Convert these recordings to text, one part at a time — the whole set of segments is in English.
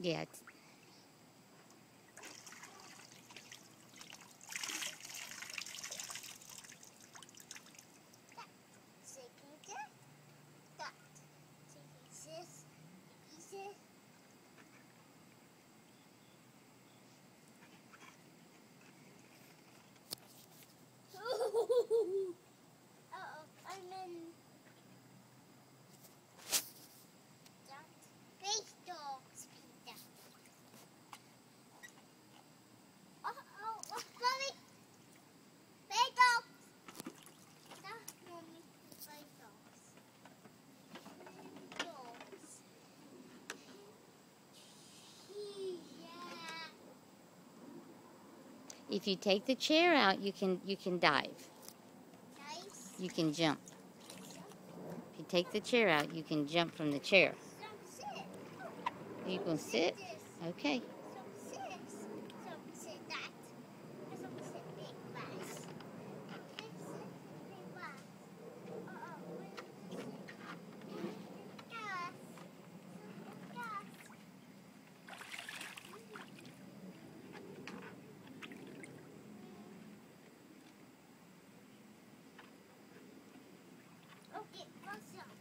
Yeah. Uh-oh, I'm in that face dog's pizza. Uh-oh, mommy, face dogs. That's mommy, face dogs. Face dogs. Yeah. If you take the chair out, you can dive. Nice. You can jump. If you take the chair out, you can jump from the chair. Some sit. You can sit? Okay. Some sit. Some sit that. Some sit big bass. Some sit big bass. Uh-oh, where did this sit? Gas. Gas. Okay, what's up?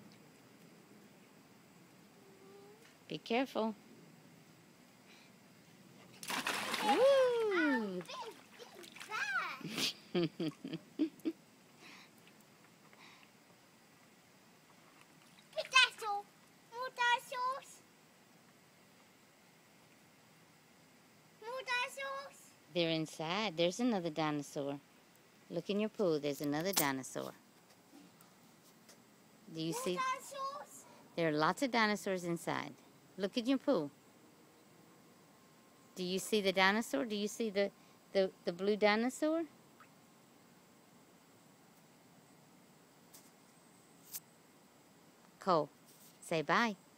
Be careful. Ow, Woo! big bass. Dinosaur. More dinosaurs. More dinosaurs. They're inside. There's another dinosaur. Look in your pool. There's another dinosaur. Do you see? Dinosaurs. There are lots of dinosaurs inside. Look in your pool. Do you see the dinosaur? Do you see the blue dinosaur? Cole, say bye.